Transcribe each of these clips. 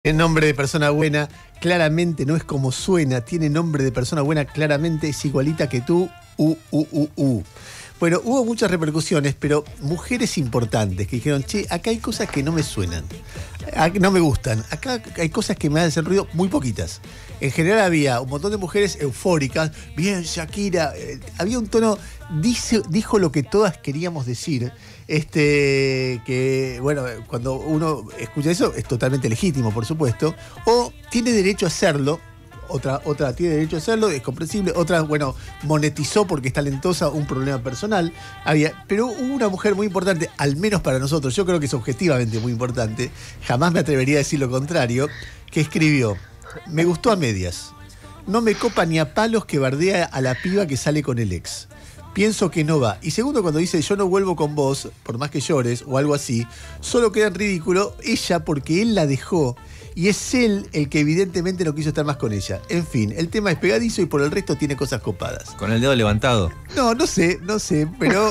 Tiene nombre de persona buena, claramente no es como suena, tiene nombre de persona buena, claramente es igualita que tú, Bueno, hubo muchas repercusiones, pero mujeres importantes que dijeron, che, acá hay cosas que no me suenan, no me gustan, acá hay cosas que me hacen ruido, muy poquitas. En general había un montón de mujeres eufóricas, bien, Shakira, había un tono, dijo lo que todas queríamos decir, que, bueno, cuando uno escucha eso es totalmente legítimo, por supuesto, o tiene derecho a hacerlo. Otra tiene derecho a hacerlo, es comprensible. Otra, bueno, monetizó porque es talentosa, un problema personal. Pero hubo una mujer muy importante, al menos para nosotros, yo creo que es objetivamente muy importante, jamás me atrevería a decir lo contrario, que escribió: me gustó a medias. No me copa ni a palos que bardea a la piba que sale con el ex. Pienso que no va. Y segundo, cuando dice yo no vuelvo con vos, por más que llores o algo así, solo queda en ridículo ella porque él la dejó. Y es él el que evidentemente no quiso estar más con ella. En fin, el tema es pegadizo y por el resto tiene cosas copadas. Con el dedo levantado. No sé, pero...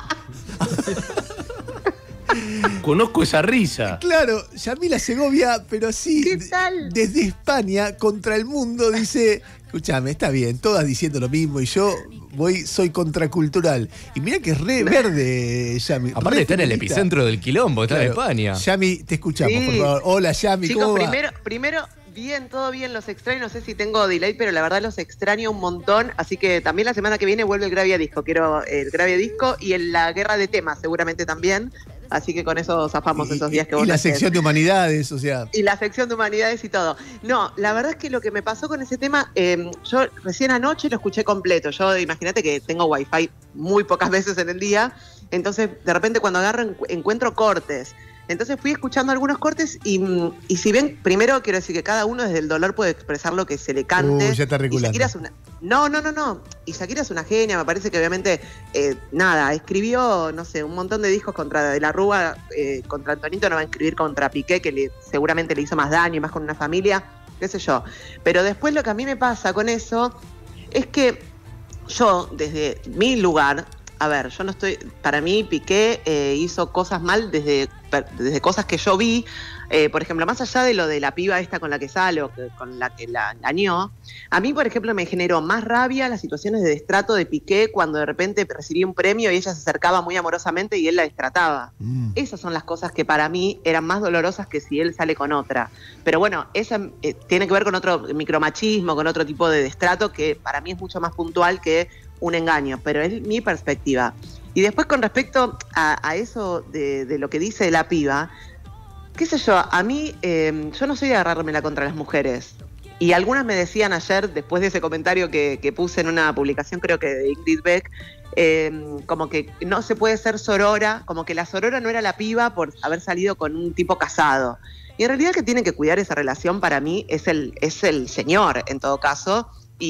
Conozco esa risa. Claro, Yamila Segovia, pero sí, ¿Qué tal? desde España contra el mundo dice, escúchame, está bien, todas diciendo lo mismo y yo soy contracultural. Y mira que es re verde, Yami. Aparte está en el epicentro del quilombo, está en España. Yami, te escuchamos, Sí. por favor. Hola, Yami, Chicos, ¿cómo va? primero, bien, todo bien, los extraño, no sé si tengo delay, pero la verdad los extraño un montón, así que también la semana que viene vuelve el Gravia Disco, quiero el Gravia Disco y la guerra de temas seguramente también, así que con eso zafamos esos días que vos Y la hacés. sección de humanidades, o sea... Y la sección de humanidades y todo. No, la verdad es que lo que me pasó con ese tema, yo recién anoche lo escuché completo. Yo, imagínate que tengo wifi muy pocas veces en el día, entonces de repente cuando agarro encuentro cortes. Entonces fui escuchando algunos cortes y si bien, primero quiero decir que cada uno desde el dolor puede expresar lo que se le cante. Ya está reculando. Y Shakira es una... No. Y Shakira es una genia, me parece que obviamente, escribió, no sé, un montón de discos contra De la Rúa, contra Antonito, no va a escribir contra Piqué, que seguramente le hizo más daño y más con una familia, qué sé yo. Pero después lo que a mí me pasa con eso es que yo, desde mi lugar, a ver, yo no estoy, para mí Piqué hizo cosas mal desde cosas que yo vi, por ejemplo, más allá de lo de la piba esta con la que sale o con la que la engañó, a mí, por ejemplo, me generó más rabia las situaciones de destrato de Piqué cuando de repente recibía un premio y ella se acercaba muy amorosamente y él la destrataba. Esas son las cosas que para mí eran más dolorosas que si él sale con otra. Pero bueno, esa tiene que ver con otro micromachismo, con otro tipo de destrato que para mí es mucho más puntual que un engaño, pero es mi perspectiva. Y después con respecto a eso de lo que dice la piba, qué sé yo, a mí, yo no soy de agarrármela contra las mujeres. Y algunas me decían ayer, después de ese comentario que puse en una publicación, creo que de Ingrid Beck, como que no se puede ser sorora, como que la sorora no era la piba por haber salido con un tipo casado. Y en realidad el que tiene que cuidar esa relación para mí es el señor, en todo caso.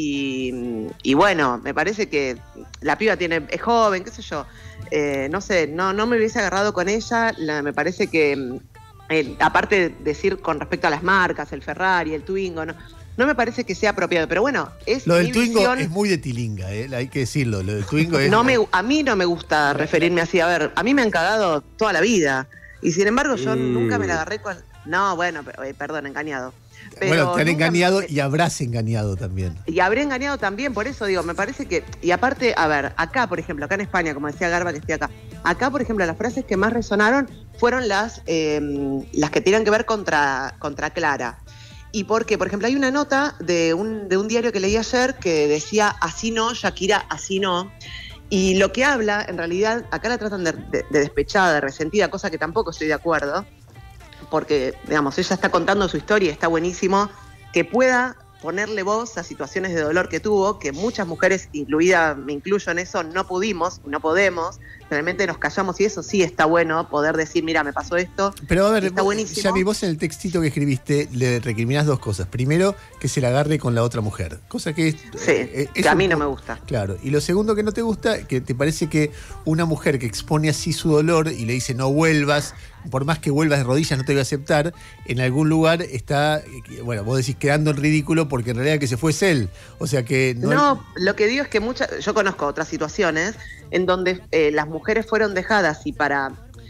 Y bueno, me parece que la piba es joven, qué sé yo, no sé, no me hubiese agarrado con ella, me parece que, aparte de decir con respecto a las marcas, el Ferrari, el Twingo, no me parece que sea apropiado, pero bueno, es Lo del mi Twingo visión. es muy de tilinga, hay que decirlo, lo del Twingo es... A mí no me gusta referirme así, a ver, a mí me han cagado toda la vida, y sin embargo yo nunca me la agarré con... No, bueno, perdón, engañado. Pero bueno, te han engañado me... y habrás engañado también. Y habré engañado también, por eso digo, me parece que... Y aparte, a ver, acá, por ejemplo, acá en España, como decía Garba que estoy acá, por ejemplo, las frases que más resonaron fueron las que tienen que ver contra Clara. Y porque, por ejemplo, hay una nota de un diario que leí ayer que decía, así no, Shakira, así no. Y lo que habla, en realidad, acá la tratan de despechada, de resentida, cosa que tampoco estoy de acuerdo, porque, digamos, ella está contando su historia, está buenísimo que pueda ponerle voz a situaciones de dolor que tuvo, que muchas mujeres, incluida, me incluyo en eso, no pudimos, no podemos, realmente nos callamos y eso sí está bueno, poder decir, mira, me pasó esto. Pero a ver, está buenísimo. Yami, vos en el textito que escribiste le recriminás dos cosas. Primero, que se la agarre con la otra mujer, cosa que... que a mí no me gusta. Claro, y lo segundo que no te gusta, que te parece que una mujer que expone así su dolor y le dice no vuelvas, por más que vuelvas de rodillas no te voy a aceptar, en algún lugar está, bueno, vos decís quedando en ridículo porque en realidad el que se fue es él. O sea que... No, lo que digo es que yo conozco otras situaciones en donde las mujeres fueron dejadas y para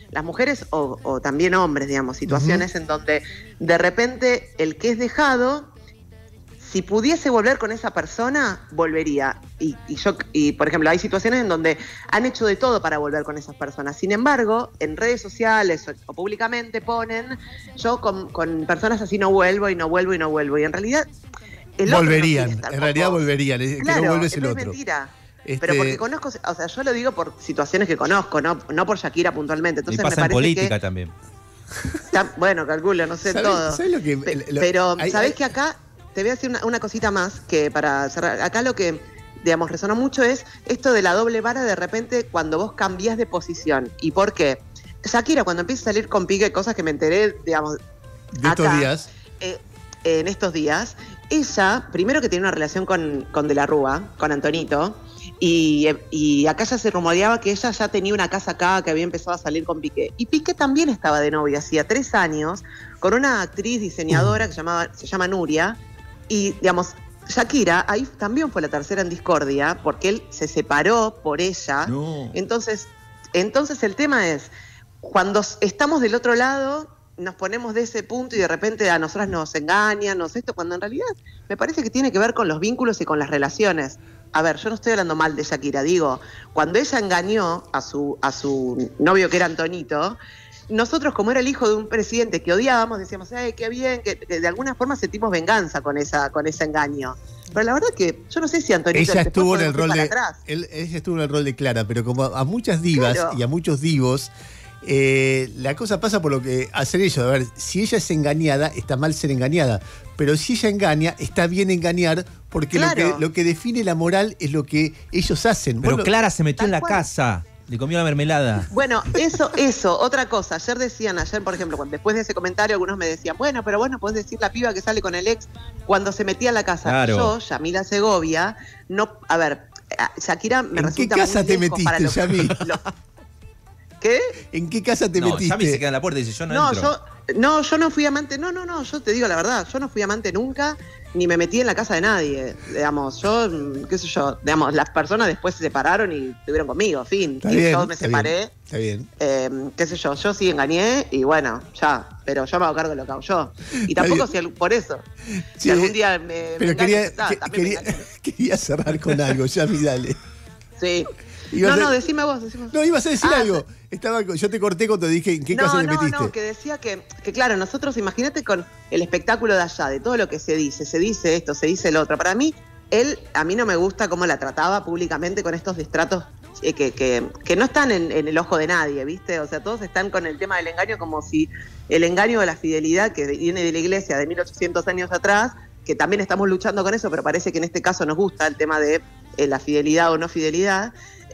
las mujeres o también hombres, digamos, situaciones en donde de repente el que es dejado, si pudiese volver con esa persona, volvería. Y por ejemplo, hay situaciones en donde han hecho de todo para volver con esas personas. Sin embargo, en redes sociales o públicamente ponen, yo con personas así no vuelvo y no vuelvo y no vuelvo. Y en realidad, el otro volverían, no quiere estar en con realidad vos. volverían, Claro, que no vuelve es el es otro. mentira. Pero porque conozco, o sea, yo lo digo por situaciones que conozco, no por Shakira puntualmente. Y Entonces pasa me en parece política que, también. bueno, calculo, no sé todo. ¿Sabés lo que, Pero, ¿sabés que acá te voy a decir una cosita más que para cerrar? Acá lo que, digamos, resonó mucho es esto de la doble vara de repente cuando vos cambiás de posición. ¿Y por qué? Shakira, cuando empieza a salir con Piqué, cosas que me enteré, digamos, de estos acá, días. En estos días, ella, primero que tiene una relación con De la Rúa, con Antonito, y acá ya se rumoreaba que ella ya tenía una casa acá, que había empezado a salir con Piqué. Y Piqué también estaba de novia, hacía 3 años, con una actriz diseñadora que se llama Nuria, y, digamos, Shakira ahí también fue la tercera en discordia, porque él se separó por ella. No. Entonces el tema es, cuando estamos del otro lado, nos ponemos de ese punto y de repente a nosotras nos engañan, cuando en realidad me parece que tiene que ver con los vínculos y con las relaciones. A ver, yo no estoy hablando mal de Shakira, digo, cuando ella engañó a su novio que era Antonito, nosotros, como era el hijo de un presidente que odiábamos, decíamos, qué bien, que de alguna forma sentimos venganza con ese engaño. Pero la verdad que yo no sé si Antonito Ella estuvo en el rol de atrás. ella estuvo en el rol de Clara, pero como a muchas divas Claro. y a muchos divos, la cosa pasa por lo que hacen ellos. A ver, si ella es engañada, está mal ser engañada. Pero si ella engaña, está bien engañar, porque Claro. lo que define la moral es lo que ellos hacen. Pero Bueno, Clara se metió en la Tal cual. casa, le comió la mermelada. Bueno, otra cosa. Ayer, por ejemplo, después de ese comentario, algunos me decían, bueno, pero vos no podés decir la piba que sale con el ex cuando se metía a la casa. Claro. Yo, Yamila Segovia, no, a ver, Shakira me ¿En resulta qué casa muy te lejos para metiste, Yami? ¿Qué? ¿En qué casa te No, metiste? Yami se queda en la puerta y dice, yo no No, entro. yo no fui amante, no, yo te digo la verdad, yo no fui amante nunca, ni me metí en la casa de nadie, digamos, yo, qué sé yo, digamos, las personas después se separaron y estuvieron conmigo, fin, Está y bien, yo me está separé, bien. Está bien. qué sé yo sí engañé y bueno, ya, pero yo me hago cargo de lo que hago yo, y tampoco por eso, si Sí, algún día me pero engañan, también me quería, engañan. quería cerrar con algo, Yami, dale. Sí. Ibas No, a- decime vos. No, ibas a decir Ah, algo. Yo te corté cuando dije en qué casa te metiste. No, que decía que claro, nosotros, imagínate con el espectáculo de allá, de todo lo que se dice esto, se dice el otro. Para mí, a mí no me gusta cómo la trataba públicamente con estos destratos que no están en el ojo de nadie, ¿viste? O sea, todos están con el tema del engaño como si el engaño de la fidelidad que viene de la iglesia de 1800 años atrás, que también estamos luchando con eso, pero parece que en este caso nos gusta el tema de la fidelidad o no fidelidad,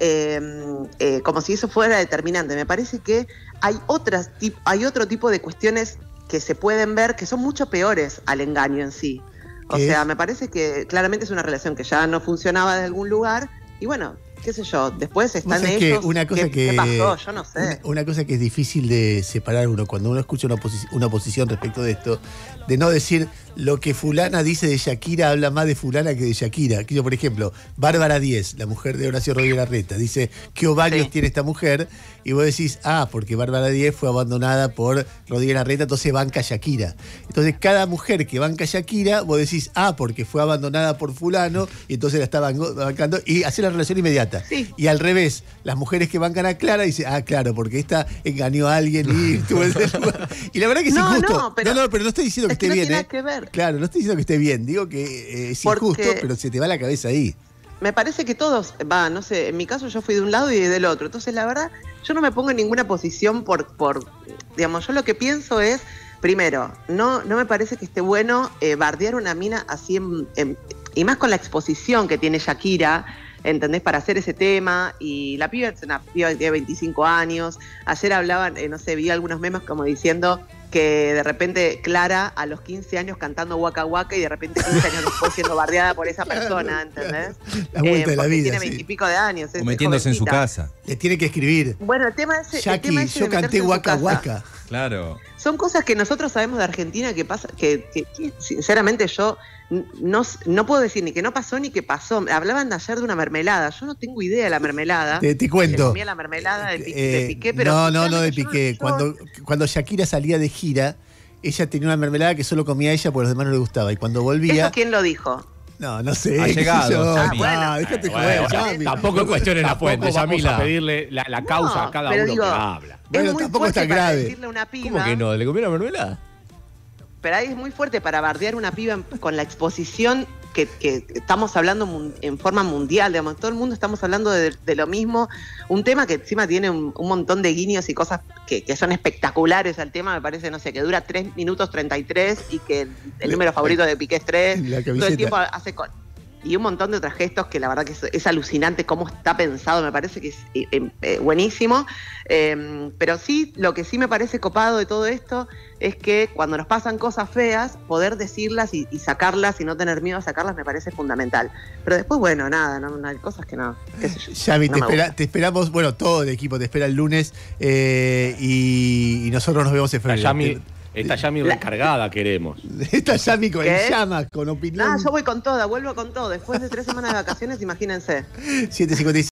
como si eso fuera determinante. Me parece que hay otro tipo de cuestiones que se pueden ver que son mucho peores al engaño en sí. O ¿Qué sea, es? me parece que claramente es una relación que ya no funcionaba de algún lugar y bueno, qué sé yo, después Vos están sabés que ellos. una cosa ¿Qué pasó? Yo no sé. Una cosa que es difícil de separar uno cuando uno escucha una posición respecto de esto, de no decir lo que fulana dice de Shakira habla más de fulana que de Shakira. Que yo, por ejemplo, Bárbara Díez, la mujer de Horacio Rodríguez Larreta, dice qué ovarios Sí. tiene esta mujer y vos decís, porque Bárbara Díez fue abandonada por Rodríguez Larreta, entonces banca a Shakira. Entonces cada mujer que banca a Shakira, vos decís, porque fue abandonada por fulano y entonces la está bancando y hacer la relación inmediata. Sí. Y al revés, las mujeres que bancan a Clara dicen, claro, porque esta engañó a alguien y estuvo en ese lugar. Y la verdad que es No, injusto. no, pero pero no estoy diciendo que es que esté no bien, tiene nada que ver. Claro, no estoy diciendo que esté bien, digo que es Porque- injusto, pero se te va la cabeza ahí. Me parece que todos, no sé, en mi caso yo fui de un lado y del otro. Entonces, la verdad, yo no me pongo en ninguna posición digamos, yo lo que pienso es, primero, no me parece que esté bueno bardear una mina así, y más con la exposición que tiene Shakira, ¿entendés? Para hacer ese tema. Y la piba es una piba que tiene 25 años. Ayer hablaban, no sé, vi algunos memes como diciendo que de repente Clara a los 15 años cantando Waka Waka y de repente 15 años después siendo bardeada por esa persona, ¿entendés? La vuelta de la Porque vida. tiene Sí. 20 y pico de años. O metiéndose en su jovencita. Le tiene que escribir. Bueno, el tema es Jackie, yo canté Waka Waka. Claro. Son cosas que nosotros sabemos de Argentina que pasa, que sinceramente yo no puedo decir ni que no pasó ni que pasó. Hablaban ayer de una mermelada. Yo no tengo idea de la mermelada. Te cuento. Se comía la mermelada de Piqué, pero no de Piqué. Cuando Shakira salía de gira, ella tenía una mermelada que solo comía ella porque a los demás no le gustaba. Y cuando volvía. ¿Eso quién lo dijo? No sé. Ha llegado. Déjate joder, Yami. Tampoco cuestiones la fuente, Tampoco vamos Yamila. a pedirle la causa a cada uno que habla. Bueno, es muy tampoco es fuerte tan para grave. decirle a una piba, ¿Cómo que no? ¿Le comió la mermelada? pero ahí es muy fuerte para bardear a una piba con la exposición que estamos hablando en forma mundial, digamos, todo el mundo estamos hablando de lo mismo, un tema que encima tiene un montón de guiños y cosas que son espectaculares al tema, me parece, no sé, que dura 3 minutos 33 y que el número favorito de Piqué es 3, todo el tiempo hace y un montón de otros gestos que la verdad que es alucinante cómo está pensado, me parece que es buenísimo. Pero sí, lo que sí me parece copado de todo esto es que cuando nos pasan cosas feas, poder decirlas y sacarlas y no tener miedo a sacarlas me parece fundamental. Pero después, bueno, nada, no hay cosas que no, qué sé yo. Yami, te esperamos, bueno, todo el equipo te espera el lunes y nosotros nos vemos en febrero. Esta Yami recargada queremos. Esta Yami con ¿Qué? el llama, con opinión. Yo voy con toda, vuelvo con todo. Después de 3 semanas de vacaciones, imagínense. 7:56.